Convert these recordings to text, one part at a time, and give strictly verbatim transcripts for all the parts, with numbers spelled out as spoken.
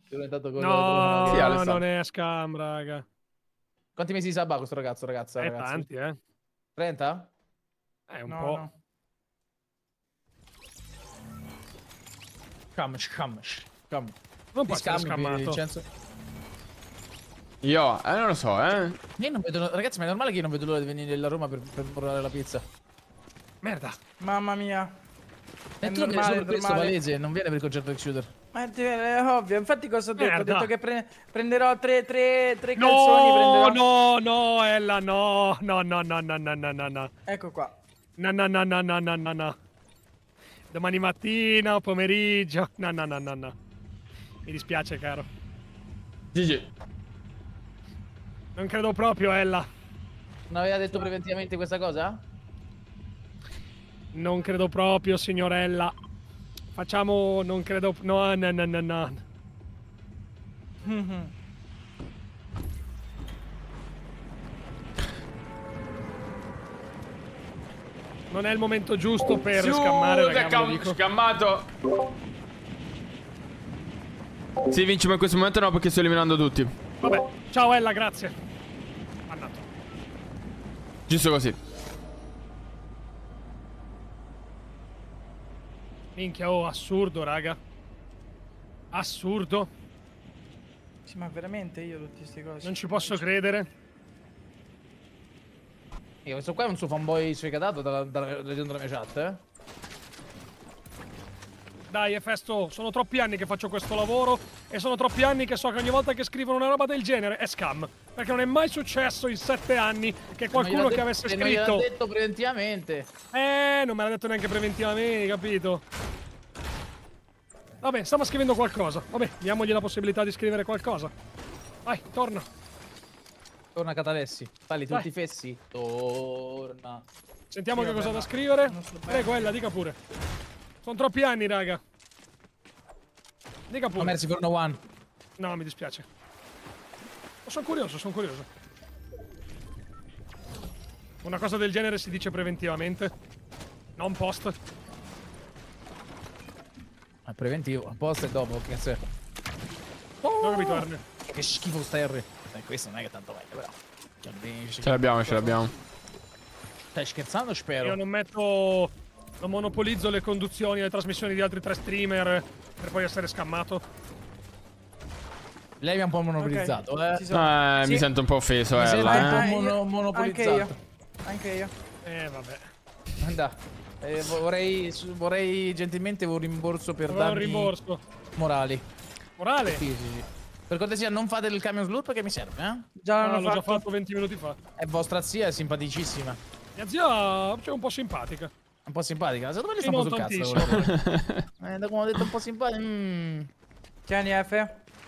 diventato con No, Sì, no, non è scam, raga. Quanti mesi di sub ha questo ragazzo, ragazza, È ragazzi? tanti, eh. trenta? È un No, po'. no. Scam, scam, scam. Non può Ti essere scammi, scammato. Vincenzo? Io, eh, non lo so, eh. Io non vedo, ragazzi, ma è normale che io non vedo l'ora di venire a Roma per, per portare la pizza. Merda. Mamma mia. È E tu vieni normale, solo è per questo normale. palese, non viene per il concerto di Shooter. Ma è, è ovvio, infatti cosa ho detto? Merda. Ho detto che pre prenderò tre, tre, tre calzoni, No, prenderò... no, no, Ella, no. No, no, no, no, no, no, no, no. Ecco qua. No, no, no, no, no, no, no, no. Domani mattina o pomeriggio. No, no, no, no, no. Mi dispiace, caro. G G. Non credo proprio, Ella. Non aveva detto preventivamente questa cosa? Non credo proprio, signorella. Facciamo... Non credo... No, no, no, no, no. Non è il momento giusto per scammare, raga, ve lo dico. Scammato. Sì, vinci, ma in questo momento no, perché sto eliminando tutti. Vabbè, ciao Ella, grazie. Mannato. Giusto così. Minchia, oh, assurdo, raga. Assurdo. Sì, ma veramente io tutte queste cose. Non ci posso credere. Io, questo qua è un suo fanboy sfegatato dalla, dalla, leggendo la mia chat, eh? Dai, Efesto, sono troppi anni che faccio questo lavoro e sono troppi anni che so che ogni volta che scrivono una roba del genere è scam. Perché non è mai successo in sette anni che qualcuno che avesse scritto... Non scritto... gliel'ha detto preventivamente. Eh, non me l'ha detto neanche preventivamente, capito? Vabbè, stava scrivendo qualcosa. Vabbè, diamogli la possibilità di scrivere qualcosa. Vai, torna. Torna Catalessi. Falli Dai. tutti i fessi. Torna. Sentiamo Sì, che vabbè, cosa ha da ma scrivere. non so bene. Prego, Ella, dica pure. Sono troppi anni, raga. Dica Oh, pure. merci for no one. No, mi dispiace. Oh, sono curioso, sono curioso. Una cosa del genere si dice preventivamente. Non post. È preventivo. Post e dopo, che cazzo è? Non ho capito, Erne. Che schifo sta R. Eh, questo non è che tanto meglio, però. Ce l'abbiamo, ce l'abbiamo. Stai scherzando, spero? Io non metto... Non monopolizzo le conduzioni e le trasmissioni di altri tre streamer per poi essere scammato. Lei mi ha un po' monopolizzato, Ok, eh. ci sono. Eh, Sì. mi sento un po' offeso, Mi sento un Ella, po' eh. Eh, mono- io- monopolizzato. Anche io. Anche io. Eh, vabbè. Andà. Eh, vorrei, vorrei gentilmente un rimborso per Avevo un danni rimborso. morali. Morale? Fisici. Per cortesia, non fate il camion slurp perché mi serve, eh? Già Ah, l'hanno l'ho già fatto. fatto venti minuti fa. È vostra zia, è simpaticissima. Mia zia c'è un po' simpatica. Un po' simpatica. Secondo me Sì, gli sta un po' non sul cazzo. tantissimo. Eh, da come ho detto un po' simpatica. Mm. Tieni F.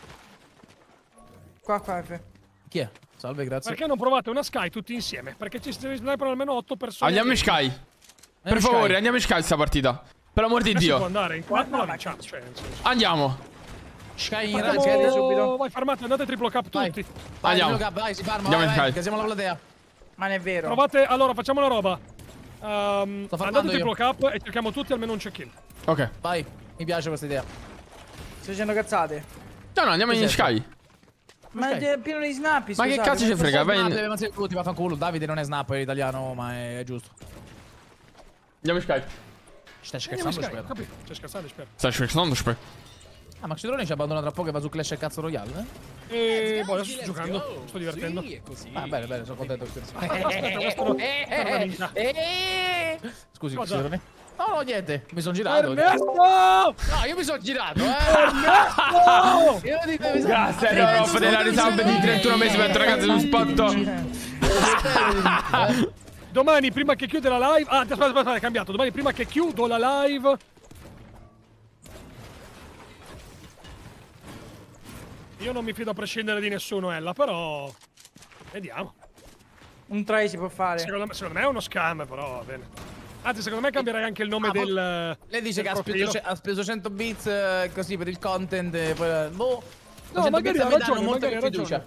Qua, qua F. Chi è? Salve, grazie. Perché non provate una Sky tutti insieme? Perché ci sniperano almeno otto persone. Andiamo in Sky. Per in favore, Sky. andiamo in Sky sta partita. Per l'amor di Ma si può Dio. andare in quattro? no, No, ma- in chat, cioè, nel senso. Andiamo. Sky in Partiamo- radio. Sky Vai, subito. Vai, farmate, andate triplo cap Vai. tutti. Andiamo. Vai, vai, si ferma. Andiamo Vai, in vai, Sky. casiamo la platea. Ma non è vero. Provate, allora, facciamo una roba. Um, Sto andate farmando triplo io. cap e cerchiamo tutti almeno un check-in. Ok. Vai, mi piace questa idea. Sto dicendo cazzate. No, no, andiamo in Cos'è? Sky. Ma Ok. è pieno di snappi, Ma che scusate, cazzo ci ma- frega? Vai in- Snap, ma sei tutti, vaffanculo. Davide non è snap, è italiano, ma è, è giusto. Andiamo in Sky. Stai Andiamo in scherzando, Sky, spero. capito? Cioè, scherzate, spero. Stai scherzando, spero. Ah, ma Xidrone ci abbandona tra poco e va su Clash e cazzo Royale, eh? E boh, adesso sto giocando, mi sto divertendo. Ah, bene, bene, sono contento. Aspetta, questo no. Eh, eh, eh. Scusi, Cosa? Xidrone. No, no, niente. Mi sono girato. Ernesto! No, io mi sono girato, eh. Ernesto! Io dico, mi sono... Grazie, Rob, della risub di trentuno mesi per ragazzi su spot. Domani, prima che chiude la live... Ah, aspetta, aspetta, aspetta, è cambiato. Domani, prima che chiudo la live... Io non mi fido a prescindere di nessuno, Ella, però... Vediamo. Un try si può fare. Secondo me, secondo me è uno scam, però va bene. Anzi, secondo me cambierei anche il nome Ah, del... Lei dice del che ha profilo. speso, ha speso cento bits eh, così per il content e poi... Boh, No, cento magari bits ha a me ragione, danno molta magari ha fiducia.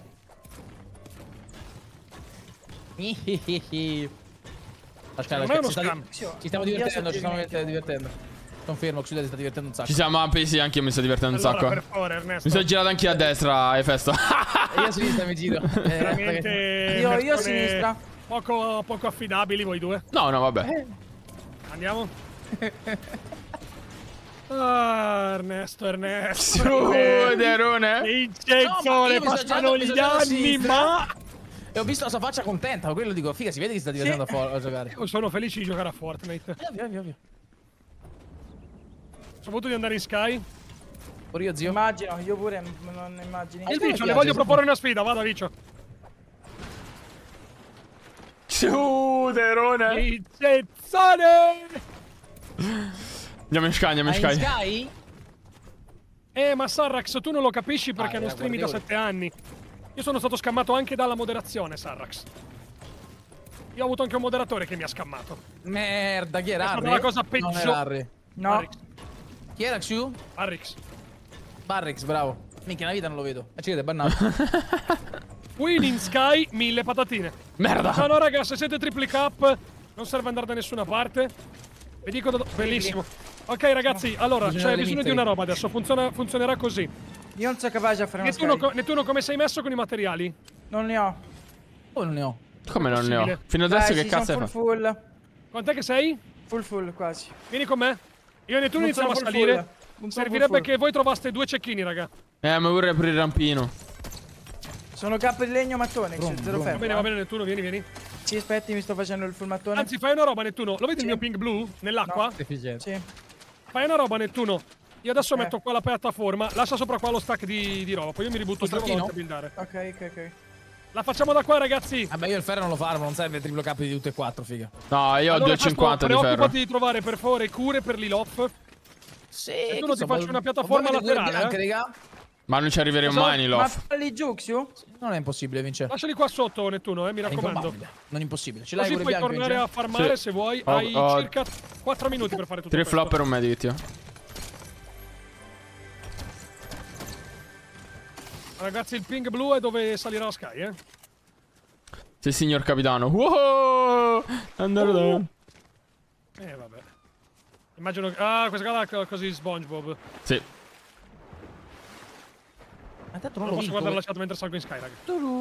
Aspetta, Secondo me è uno si sta- scam. ci stiamo divertendo, ci stiamo divertendo. Confermo, Xude si sta divertendo un sacco. Ci siamo ampi, sì, anche io mi sto divertendo un Allora, sacco. per favore, Ernesto. Mi sono girato anche io a destra, Efesto. E io a sinistra mi giro. Eh, Veramente... Io, io a persone sinistra. Poco, poco affidabili voi due. No, no, vabbè. Andiamo. Ah, Ernesto, Ernesto. Su, Derone. Vincenzo, No, ma le io mi sto passano girando- mi gli sto girando a anni, sinistra. ma... E ho visto la sua faccia contenta, quello dico, figa, si vede che si sta divertendo a, fo- a giocare. Io sono felice di giocare a Fortnite. Ovvio, ovvio, ovvio. Ho saputo di andare in Sky. Pure io, zio. Immagino, io pure m- non immagini. Il mi Vicio, le piace, voglio sì. proporre una sfida, vada Vicio. Su, Derone. Vincenzone! Andiamo in Sky, andiamo in Ma in Sky. Sky? Eh, ma Sarrax, tu non lo capisci perché Ah, non era streami da guardevole. sette anni. Io sono stato scammato anche dalla moderazione, Sarrax. Io ho avuto anche un moderatore che mi ha scammato. Merda, chi era È stata Harry? la cosa Non peggiore. era Harry. No, Barrix. Chi era Xu? Barrix. Barrix, bravo. Minchia, una vita non lo vedo. E ci vede, bannato. Win in Sky, mille patatine. Merda. No, no, raga, se siete tripli cap, non serve andare da nessuna parte. Vi dico da... Bellissimo. Ok, ragazzi, allora, Bisogna c'è delle bisogno di mitre. una roba adesso. Funziona, funzionerà così. io non sono capace a fare una Nettuno, Sky. co- Nettuno, come sei messo con i materiali? Non ne ho. Poi non ne ho. Come non ne ho? Possibile. Fino adesso Dai, che sì, cazzo sono hai full fatto? full. Quant'è che sei? Full full quasi. Vieni con me. Io e Nettuno Non iniziamo a sono full salire. full. Non sono Servirebbe full full. che voi trovaste due cecchini, raga. Eh, ma vorrei aprire il rampino. Sono capo di legno mattone, Brum, zero brum. Va ferro. bene, va bene, Nettuno, vieni, vieni. Sì, aspetti, mi sto facendo il full mattone. Anzi, fai una roba, Nettuno. Lo vedi Sì. il mio ping blu? Nell'acqua? Deficiente. Sì. Fai una roba, Nettuno. Io adesso Eh. metto qua la piattaforma. Lascia sopra qua lo stack di, di roba. Poi io mi ributto giù e stacchino? vado a buildare. Ok, ok, ok. La facciamo da qua, ragazzi. Vabbè, io il ferro non lo farmo, non serve il triplo cap di tutte e quattro, figa. No, io ho Allora, due e cinquanta di ferro. preoccupati di trovare per favore cure per l'Ilof. Sì, tu che non ti so, faccio ma- una piattaforma ma voi vedete laterale, bianche, eh? raga? Ma non ci arriveremo Cosa? mai, Ma Nilof. falli giù, Xiu? Non è impossibile, Vince. Lasciali qua sotto, Nettuno, eh, mi È raccomando. improbabile. Non impossibile. Ce l'hai Così pure puoi bianco, tornare Vince? a farmare Sì. se vuoi. Ho- Hai ho- circa quattro minuti per fare tutto Tre questo. flop per un medikit io. Ragazzi, il ping blu è dove salirà la Sky, eh. Sì, signor capitano. Wow! Andare da... Eh, vabbè. Immagino che... Ah, questa qua è così SpongeBob. Sì. Ma tanto Non non lo posso vinco. guardare la chat mentre salgo in Sky, raga.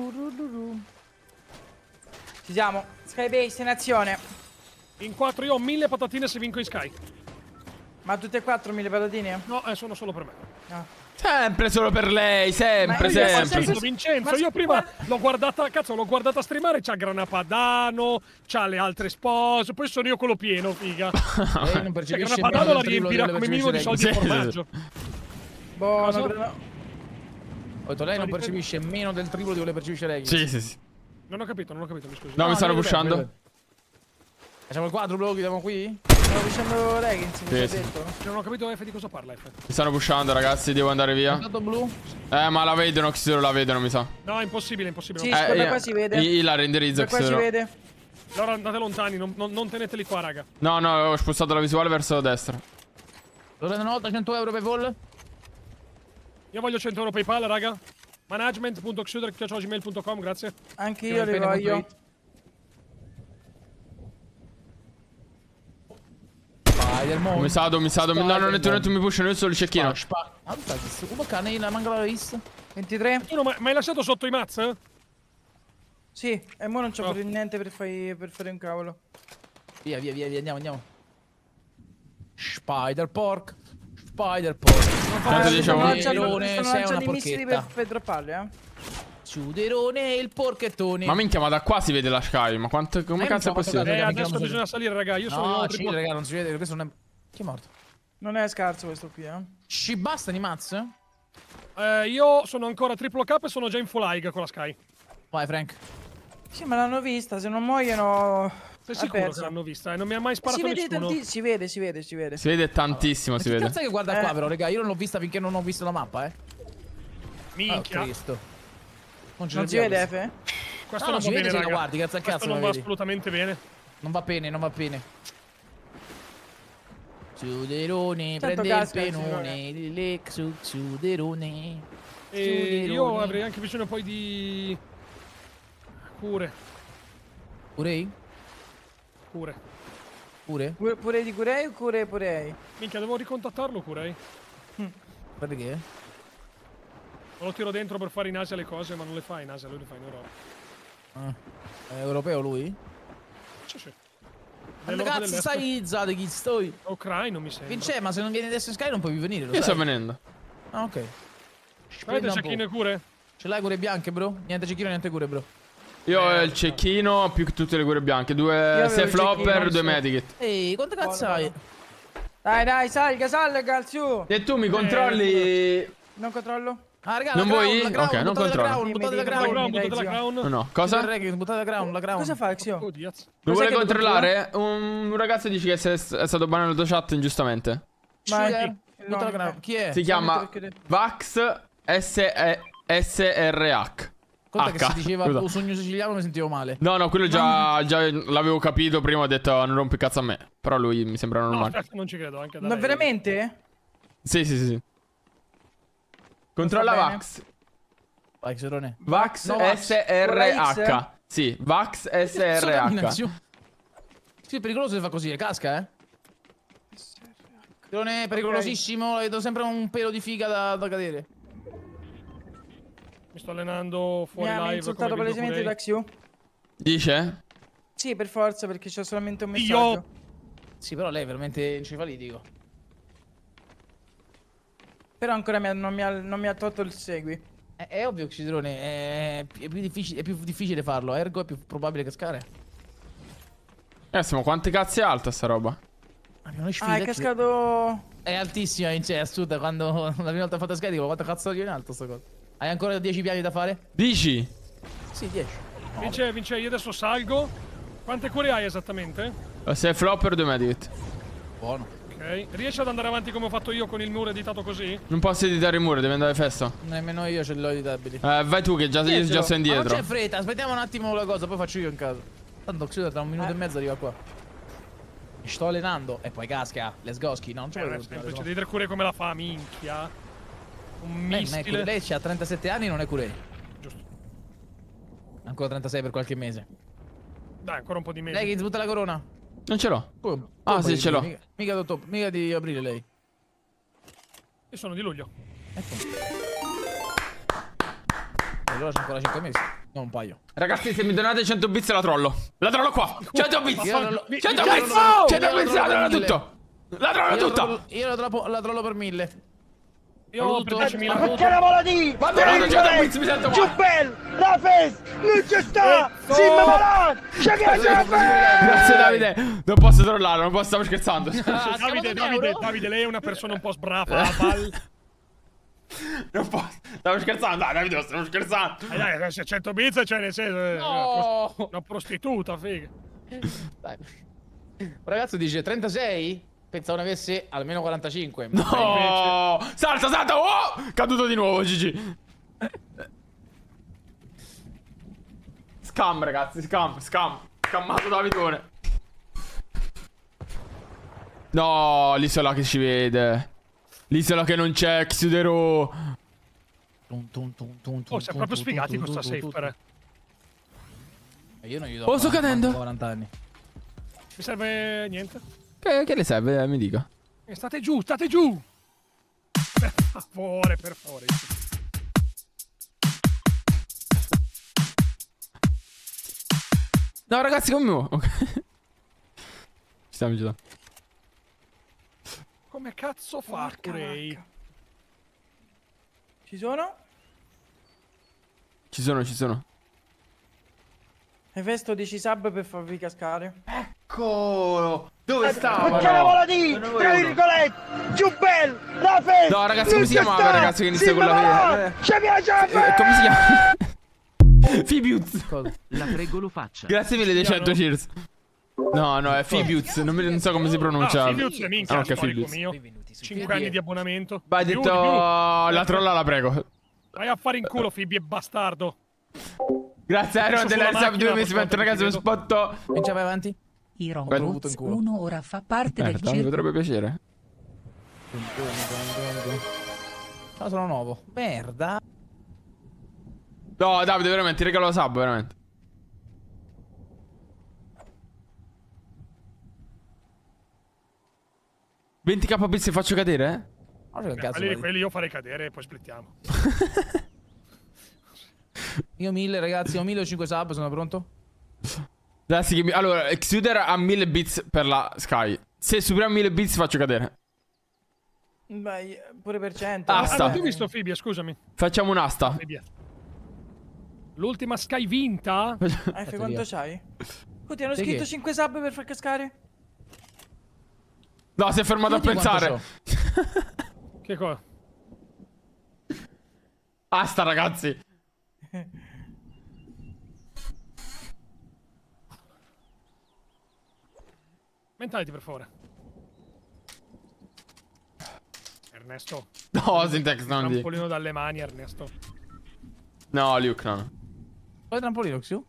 Ci siamo. Skybase in azione. In quattro io ho mille patatine se vinco in Sky. Ma tutte e quattro mille patatine? No, eh, sono solo per me. No. Sempre solo per lei, sempre, Ma io- sempre. Sempre Vincenzo, Ma io si- prima ma- l'ho guardata, cazzo, l'ho guardata streamare, c'ha Grana Padano, c'ha le altre spose, poi sono io quello pieno, figa. Lei non Cioè, percepisce Grana Padano meno la del triplo riempirà di come quello minimo di che soldi percepisce di Sì, sì, formaggio. Buono, Cosa? però- Ho detto, lei non Sto percepisce meno del triplo di quello che percepisce lei. Sì, sì, sì. Non ho capito, non ho capito, mi scusi. No, mi stanno io vedo bene, pushando. vedo bene. Facciamo il quadruplo, chiudiamo qui? Stavo dicendo leggings, mi Sì, hai sì. detto. Non ho capito F di cosa parla F. Mi stanno pushando, ragazzi, devo andare via. Stato blu? Eh, ma la vedono, Xero la vedono, mi sa. No, è impossibile, è impossibile. Sì, Non- Eh, guarda io- qua si vede. Io la renderizzo, Da qua si Xero. vede. Allora andate lontani, non, non, non teneteli qua, raga. No, no, ho spostato la visuale verso destra. Lo prendono ottocento euro per vol? Io voglio cento euro PayPal, raga. management punto xuder chiocciola gmail punto com, grazie. Anche Che io non li spende voglio. molto Spider-Man. Mi sa, mi sa, no, no, non tu, non tu mi pushano, io solo il cecchino. Spa. Ah, dai, questo cubo cane la mangala l'ha vista? ventitré? Tu non mi hai lasciato sotto i maz? Eh? Sì, e mo non c'ho No. per niente per, fai- per fare un cavolo. Via, via, via, via, andiamo, andiamo. Spider pork. Spider pork. Tanto Ah, mi diciamo- stanno lanciando- Ciuderone, mi stanno sei lanciando una i missili per, porchetta. per dropparli, eh. Ciuderone il porchettone. Ma minchia, ma da qua si vede la Sky. Ma quanto, come Eh, cazzo è mi sa quanto possibile? Eh, Raga, mica adesso non so- bisogna salire, raga. Io sono No, io ci triplo- raga, non si vede, questo non è... Chi è morto? Non è scarso questo qui, eh. Ci basta di mazz? Eh, io sono ancora triplo K e sono già in full high con la Sky. Vai, Frank. Sì, ma l'hanno vista, se non muoiono... Sei ha sicuro perso. che l'hanno vista? Eh? Non mi ha mai Si sparato vede, nessuno. tanti- si vede, si vede, si vede. Si vede tantissimo, Ma si che vede. cazzo è che guarda Eh. qua però, raga? Io non l'ho vista finché non ho visto la mappa, eh. Oh, Minchia. Cristo. Non, ci Non si arriviamo. vede, F? Questo No, non si va vede bene, se la raga. guardi, cazzo al Questo cazzo, non la va vedi. assolutamente bene. Non va bene, non va bene. Ciuderone, Tanto prende il casca, penone, le xu, ciuderone. E Ciuderone. io avrei anche bisogno poi di... Cure. Pure io? Cure. Pure? Pure, pure di Curei o Curei Purei? Minchia, devo ricontattarlo, Curei. Perché? Lo tiro dentro per fare in Asia le cose, ma non le fa in Asia, lui le fa in Europa. Ah. È europeo lui? Sì, sì. Quando Dell'Europa cazzo dell'Est. stai Zade, chi stai? Ucraino, mi sembra. Vince, ma se non vieni adesso in Sky non puoi più venire, lo Io sai? sto venendo. Ah, ok. Avete Spenda un cecchino e po'. cure? Ce l'hai cure bianche, bro? Niente cecchino, niente cure, bro. Io ho il cecchino più che tutte le cure bianche. Due avevo il safe flopper, cecchino, due sì. medikit. Ehi, quanto cazzo Buono, hai? buono. Dai, dai, salga, salga, su. E tu mi controlli... Non controllo? Ah, raga, Non la crown, vuoi? la crown, Ok, non buttate la controllo. crown, buttate la Dimmi, La crown. crown, dai, buttate la zio. crown. No, no. Cosa? Cosa? Buttate la crown, la crown. Cosa fa, Xio? Oh, Diaz. Lo Cos'è vuole che controllare? Un, un ragazzo dice che è, è stato bannato la tua chat ingiustamente. Ma Sugar, no, butta la crown. Chi è? Si chiama perché de- Vax S R H. Conta che H, si diceva scusa. tu sogno siciliano mi sentivo male. No, no, quello già, già l'avevo capito prima, ho detto non rompi cazzo a me. Però lui mi sembra No, normale. aspetta, non ci credo, anche da Ma lei. veramente? Sì, sì, sì, sì. Controlla bene. Vax. Vai, Xerone. Vax No, Vax. S R Con la H. Sì, Vax S R H. Sì, è pericoloso se fa così, eh, casca, eh. Xerone è pericolosissimo, vedo sempre un pelo di figa da, da cadere. Mi sto allenando Mi fuori ha live. insultato come video palesemente da Curei. Xio? Dice? Sì, per forza, perché c'ho solamente un Io- messaggio. Sì, però lei è veramente encefalitico. Però ancora mi ha- non, mi ha, non mi ha tolto il segui. È, è ovvio che Xerone è, è, più difficile, è più difficile farlo, ergo è più probabile cascare. Eh, siamo quanti cazzi è alta sta roba? Abbiamo le Ah, sfide. è cascato... È altissima, in cioè, è assurda. Quando la prima volta ho fatto Sky dico, quanto cazzo io in alto sta cosa. Hai ancora dieci piani da fare? Dici? Sì, dieci. Vince, Vince, io adesso salgo. Quante cure hai esattamente? Se è flopper, due medikit. Buono. Ok. Riesci ad andare avanti come ho fatto io con il muro editato così? Non posso editare il muro, devi andare festa. Nemmeno io ce l'ho editabili. Eh, vai tu che già, io già sono Ma non indietro. c'è fretta, aspettiamo un attimo la cosa, poi faccio io in casa. Tanto Xio tra un minuto e mezzo arriva qua. Mi sto allenando e poi casca. Let's go ski. No, non c'è Eh, quello è che semplice, devi vedere cure come la fa, minchia. Un Lei non è missile. Curei, lei ha trentasette anni e non è Curei. Giusto. Ancora trentasei per qualche mese. Dai, ancora un po' di mesi. Lei che sbutta la corona? Non ce l'ho. Tu- tu Ah, un po' sì, di ce l'ho. Mica, mica, di- mica di aprile lei. Io sono di luglio. Ecco. Allora c'è ancora cinque mesi. Non un paio. Ragazzi, se mi donate cento bits la trollo. La trollo qua. cento bits. Io lo- cento io lo- bits. io cento lo bits, trollo la trollo per mille. tutto. La trollo Io la tutta. trollo- Io la trollo, la trollo per mille. Io ho tutto. per diecimila. Perché la vola di? Ma donate cento bits, mi sento male. Giubbel, Rafes, non ci sta! Simma Malan, c'è che c'è! Grazie Davide. Non posso trollare, non posso, stavo scherzando. Ah, Davide, siamo Davide, euro? Davide, lei è una persona un po' sbrafa. Val. Non posso. Stavo scherzando, dai Davide, stavo scherzando. Eh dai, se cento bits, cioè nel senso. eh, No. Una, una prostituta, figa. Dai. Un ragazzo dice trentasei? Pensavo ne avesse almeno quarantacinque. No. Salta, salta. Oh! Caduto di nuovo, G G. Scam, ragazzi, scam, scam. Scammato Davidone. No, l'isola che ci vede. L'isola che non c'è, Xudero. Oh, siamo proprio sfigati con sta safe, per. Io non gli do Oh, sto cadendo. quaranta anni. Mi serve niente. Che, che le serve, eh, mi dica. Eh, State giù, state giù! Per favore, per favore. No, ragazzi, come muovo? Ok. Ci stiamo, ci stiamo. Come cazzo fa Porca Curei? vacca. Ci sono? Ci sono, ci sono. Hefesto dieci sub per farvi cascare. Ecco. Dove Perché la vola di? Tra virgolette, Giubbel, Rafes, No, ragazzi, come si chiamava, ragazzi, che inizia con la Malan, c'è che c'è! Eh, come si chiama? Fibiuz. La prego lo faccia. Grazie mille dei cento cheers. No, no, è Fibiuz. Non, mi- non so come si pronuncia. Ah, Fibiuz è minchia, Ah, ok, storico Fibiuz. mio. cinque anni di abbonamento. Vai, Più, detto di più. la trolla, la prego. Vai a fare in culo, Fibi, e bastardo. Grazie, Iron Adesso della sulla sub macchina, due mesi per poi ragazzi, lo vedo. spotto. Vincia, vai avanti. Iron Quello avuto in Brooks culo. uno ora fa parte del Merda, mi circo. potrebbe piacere. No, sono nuovo. Merda. No, Davide, veramente, ti regalo la sub, veramente. venti k bits e faccio cadere, eh? Guarda che Beh, cazzo quelli, vuoi? quelli io farei cadere e poi splittiamo. Io mille ragazzi, ho mille o cinque sub, sono pronto? Adesso che mi- Allora, Exuder ha mille bits per la Sky. Se superiamo mille bits faccio cadere. Beh, pure per cento. Ah, Ah, sta. non ti ho visto Fibia, scusami. Facciamo un'asta. Fibia. L'ultima Sky vinta? Eh, F, quanto c'hai? Oh, ti hanno Di scritto che? cinque sub per far cascare? No, si è fermato a Io di quanto pensare. Che cosa? Asta, ragazzi. Mentality per favore. Ernesto. No, Syntax non di. Trampolino dalle mani, Ernesto. No, Luke, no. Fai trampolino, Xiu.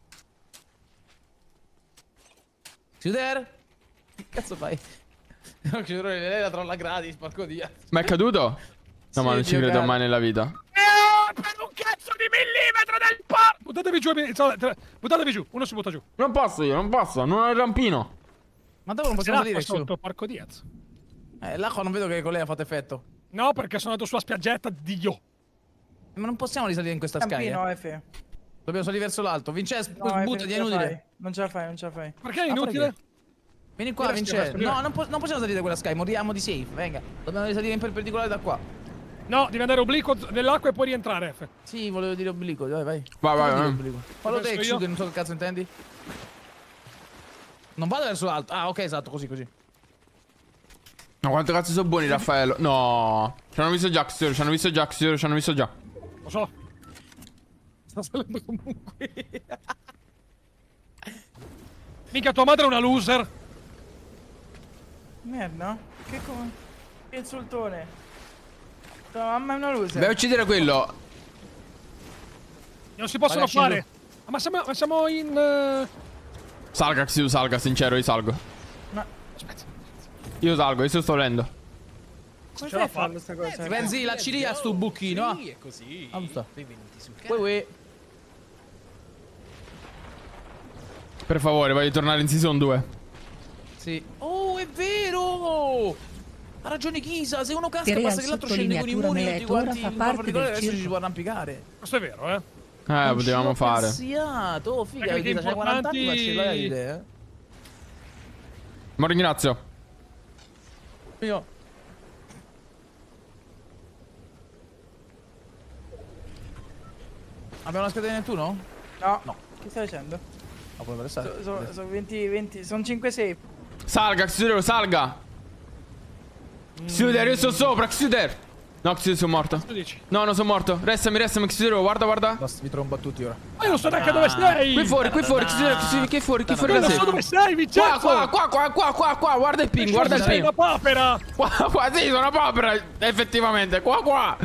Xiuder? Che cazzo fai? No, Xiuder, lei la trolla gratis, porco dia. Ma è caduto? No, Sì, ma non ci Dio credo caro. mai nella vita. Eh, per un cazzo di millimetro del par... Buttatevi giù, eh, so- tra- buttatevi giù, uno si butta giù. Non posso io, non posso, non ho il rampino. Ma dove non possiamo L'acqua salire, Xiu? sotto, porco Diaz. Eh, l'acqua non vedo che con lei ha fatto effetto. No, perché sono andato sulla spiaggetta, Dio. Ma non possiamo risalire in questa sky, Campino, eh. F. Dobbiamo salire verso l'alto. Vincenzo, No, F, non buttati, ce è la inutile. fai. Non ce la fai, non ce la fai. Perché è Ah, inutile? fare Vieni qua, Io resto- Vincenzo. resto No, io. non, po- non possiamo salire da quella sky, moriamo di safe. Venga, dobbiamo risalire in perpendicolare da qua. No, devi andare obliquo nell'acqua e poi rientrare, F. Sì, volevo dire obliquo, dai, vai. Vai, vai, Come dire vai. obliquo? Fallo te, Penso Xiu, io. che non so che cazzo intendi. Non vado verso l'alto. Ah, ok, esatto, così, così. Ma quanto cazzo sono buoni, Raffaello? No. Ci hanno visto già, Xur, ci hanno visto già, Xur, ci hanno visto già. Lo so. Sta salendo comunque. Mica tua madre è una loser. Merda. Che come? Che insultone. Tua mamma è una loser. Vai a uccidere quello. Non si possono Ragazzi, fare. Ah, ma siamo, ma siamo in... eh, Salga, Xur, salga, sincero, io salgo. Ma Aspetta. Io salgo, io sto salendo. come ce fai la a fa. farlo questa cosa? Si pensi la cilia sto bucchino? Sì, è così. Ah, sta. Benvenuti sul Uè, canale. uè. Per favore, voglio tornare in season due. Sì. Oh, è vero! Ha ragione Chisa, se uno casca Tere basta al che l'altro scende con i sottolineatura muri tutti Meleto, ora quanti fa in parte particolare del adesso ci circo. può arrampicare. Questo è vero, eh. Eh, potevamo fare. Cazziato, oh figa, Tecniche Chisa, c'hai quaranta anni, ma importanti- ce l'hai idea, eh? Ma ringrazio. Io. Abbiamo una scheda di Nettuno? No. No. Che stai facendo? No, puoi passare. Sono so, venti, venti, sono cinque safe. Salga, Xur, salga. Xur, io sto sopra, Xur. No, Xur, sono morto. Tu dici? No, non sono morto. Restami, restami, Xur, guarda, guarda. Basta, vi trombo a tutti ora. Ma io non so neanche dove sei. Qui fuori, qui fuori, Xur, Xur, qui fuori, qui fuori Io da non so sé. dove sei, Vincenzo. Qua, qua, qua, qua, qua, qua, guarda il ping, guarda il sei una ping. papera. Qua, qua, sì, sono una papera, effettivamente. Qua, qua.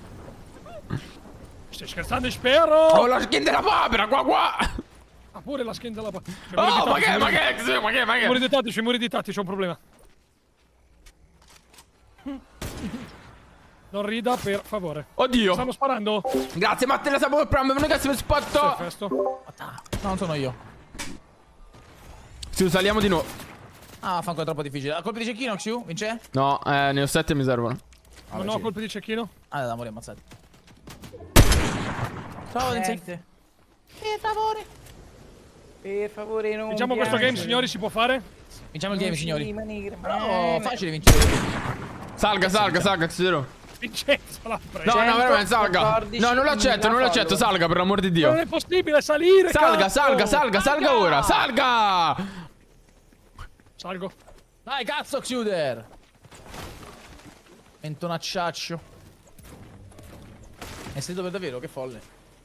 Stai scherzando, spero. Ho la skin della papera, qua, qua. Ah, pure la skin della papera. Oh, ma che, ma che, Xur, ma che, ma Muri che. di tattici, muri di tattici, c'è un problema. Non rida, per favore. Oddio. Stanno sparando? Grazie, Matte, la sapevo il primo, non è che si mi spotto. Festo. No, non sono io. Sì, saliamo di nuovo. Ah, fa ancora troppo difficile. Colpi di cecchino, Xiu? Vince? No, eh, ne ho sette e mi servono. Non ho colpi di cecchino? Ah, da morire ammazzati. Ciao, Vince. Niente. Per favore. Per favore, non Diciamo questo game, piangere. signori, si può fare? Vinciamo il game, Non si signori. rimanere No, male. facile vincere. Salga, salga, salga, Xur. Vincenzo, l'ha preso. No, no, cento veramente, salga. quattordici No, non lo accetto, non lo accetto, follower. salga, per l'amor di Non Dio. è possibile salire, Salga, cazzo! salga, salga, salga ora, salga! Salgo. Dai, cazzo, Xuder. Mentonacciaccio. È stato per davvero, che folle.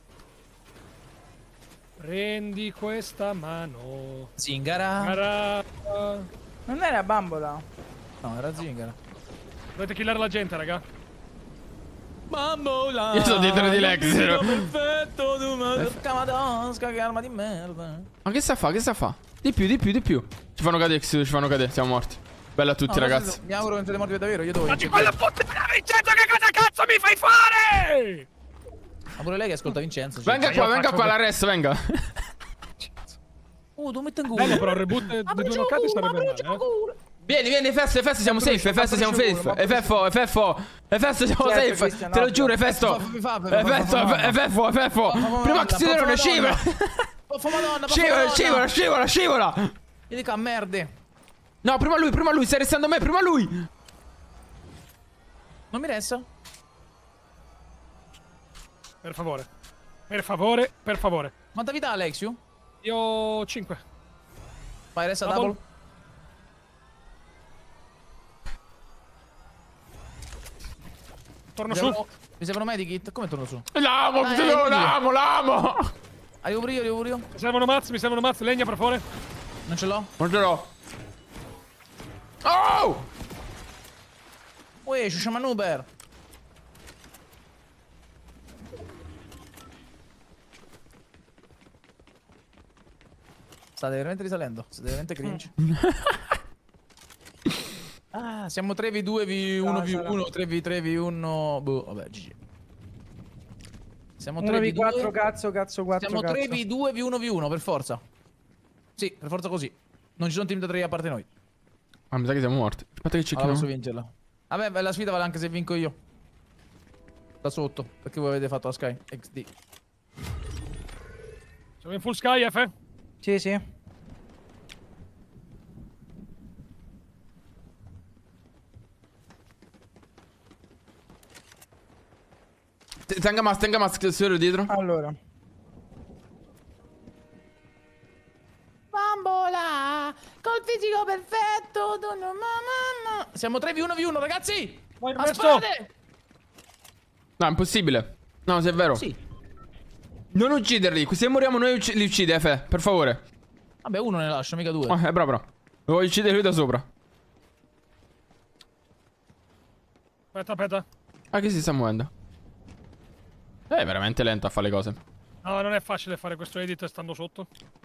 Prendi questa mano. Zingara. Cara... Non era bambola. No, era zingara. Dovete killare la gente, raga. Bambola. Io sono dietro di Lex. Perfetto, tu mi camadosca, che arma di merda. Ma che sta a fa? Che sta a fa? Di più, di più, di più. Ci fanno cadere, Xur, ci fanno cadere, siamo morti. Bella a tutti, No, ragazzi. Mi auguro che siete morti per davvero, io devo Fatti vincere. quella puttana, Vincenzo, che cosa cazzo mi fai fare? Ma pure lei che ascolta Vincenzo. Venga io qua, venga faccio qua, que- l'arresto, venga. Oh, tu metti in culo. Bello, però il reboot di due noccati sarebbe male, eh. Vieni, vieni, Efesto, Efesto, siamo safe, Efesto, siamo safe. Efeffo, Effeffo, Efesto, siamo Certo, safe. Cristian, Te lo ovvio. giuro, Efesto. Mi fa- mi fa- Effetto, mi fa- Effeffo, Effeffo. Madonna, Prima accelerazione, Madonna. scivola. Poffo madonna, poffo Scivola, madonna. scivola, scivola, scivola. Io dico a merde. No, prima lui, prima lui, stai restando a me, prima lui. Non mi resta? Per favore. Per favore, per favore. Quanta vita ha Alexiu? Io ho cinque. Vai, resta Double. double. Torno Mi su. servono- Mi servono medikit? Come torno su? L'amo, Dai, te lo- aiutami. l'amo, l'amo. Arrivo pure io, arrivo pure io. Mi servono mazzi, mi servono mazzi. Legna, per favore. Non ce l'ho. Non ce l'ho. Oh! Uè, ci un Uber. State veramente risalendo. State veramente cringe. Ah, siamo tre v due v uno v uno, tre v tre v uno. Boh, vabbè, G G. Siamo uno tre v v quattro, due. cazzo, cazzo, quattro, Siamo tre cazzo. v due v uno v uno, per forza. Sì, per forza così. Non ci sono team da tre a parte noi. Ah, mi sa che siamo morti. Aspetta che Allora posso cerchiamo. vincerla. Vabbè, beh, la sfida vale anche se vinco io. Da sotto, perché voi avete fatto la Sky X D. Siamo in full sky, F. Sì, sì. T- Tenga mask, tenga mask, solo dietro. Allora. Bambola, col fisico perfetto. Dono, mamma. Siamo tre v uno v uno, ragazzi. Vai, A Ernesto. spade. No, è impossibile. No, se è vero. Sì. Non ucciderli. Se moriamo noi ucc- li uccide, F. Per favore. Vabbè, uno ne lascio, mica due. Oh, è bravo, bravo. Lo voglio uccidere lui da sopra. Aspetta, aspetta. Ah, che si sta muovendo? Eh, È veramente lento a fare le cose. No, non è facile fare questo edit stando sotto.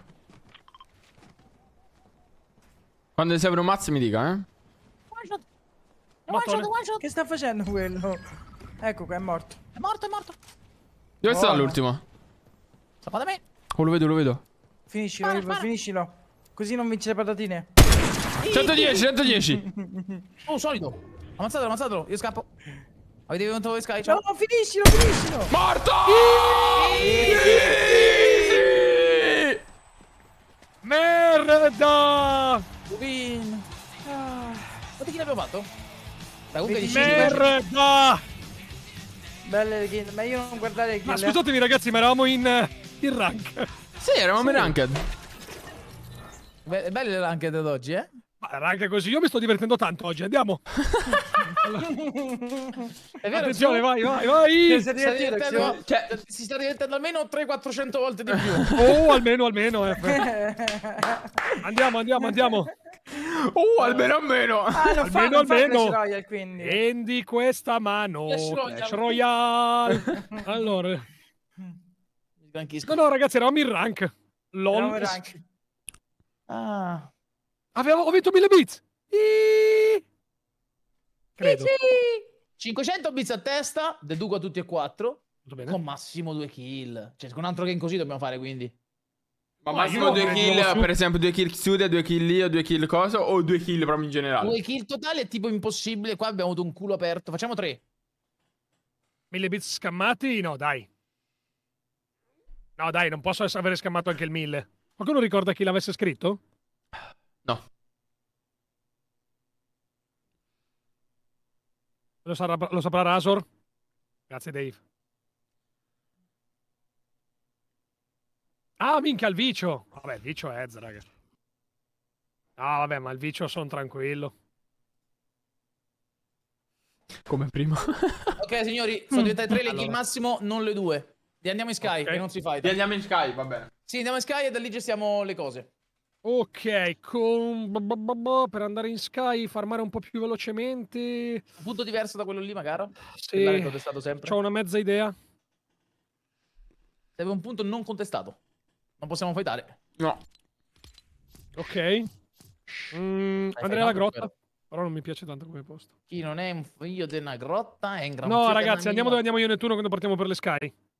Quando ti serve un mazzo mi dica, eh. One shot. One Mattone. shot, one shot. Che sta facendo quello? Ecco qua, è morto. È morto, è morto. Dove sta Buono. l'ultimo? Sta da me. Oh, lo vedo, lo vedo. Finiscilo, Spara, Ivo, spara. finiscilo. Così non vinci le patatine. centodieci, centodieci. Oh, solido. Ammazzatelo, ammazzatelo. Io scappo. Avete vinto voi Sky? No, Ciao. finiscilo, finiscilo. Morto! Merda! Win. Quanti kill abbiamo fatto? Dai, comunque di venticinque. Merda! Belle le kill, ma io non guardare le kill. Ma eh. scusatemi ragazzi, ma eravamo in, eh, in rank. Sì, eravamo in ranked. Be- belle le ranked ad oggi, eh? Ma rank così, io mi sto divertendo tanto oggi, andiamo. È vero, Attenzione, vai, vai, Che vai. sei Si sta divertito, divertendo, Xio? cioè, si sta divertendo almeno trecento quattrocento volte di più. Oh, almeno, almeno. eh. Andiamo, andiamo, andiamo. Oh, almeno almeno. Ah, non fa, Almeno, non fa almeno. Clash Royale, quindi. Prendi questa mano. Clash Royale. Clash Royale. Allora. Sganchisco. No, no, ragazzi, eravamo in rank. Eravamo LOL. in rank. Ah. Avevo, ho vinto mille bits. Iii. Credo. cinquecento bits a testa, deduco a tutti e quattro, Tutto bene? con massimo due kill. Cioè, con un altro game così dobbiamo fare, quindi. Ma Ma massimo io due credo kill, su- per esempio due kill Xude, due kill io, due kill cosa o due kill proprio in generale? Due kill totali è tipo impossibile. Qua abbiamo avuto un culo aperto. Facciamo tre. Mille bits scammati? No, dai. No, dai, non posso ess- avere scammato anche il mille. Qualcuno ricorda chi l'avesse scritto? No. Lo, sarà, lo saprà Razor? Grazie, Dave. Ah, minchia, il vicio. Vabbè, il vicio è Ez, raga. Ah, vabbè, ma il vicio sono tranquillo. Come prima. Ok, signori, sono diventate tre le kill Allora. massimo, non le due. E andiamo in Sky, Ok. che non si fight. E andiamo in Sky, va bene. Sì, andiamo in Sky e da lì gestiamo le cose. Ok, con... b- b- b- b- per andare in Sky, farmare un po' più velocemente. Un punto diverso da quello lì, magari. Sì, Quell'area contestato sempre. ho una mezza idea. Serve un punto non contestato. Non possiamo fightare. No. Ok. Mm, andrei alla fightato, grotta. spero. Però non mi piace tanto come posto. Chi non è un figlio di una grotta è un gran No, figlio ragazzi, della andiamo mia- dove andiamo io e Nettuno quando partiamo per le Sky.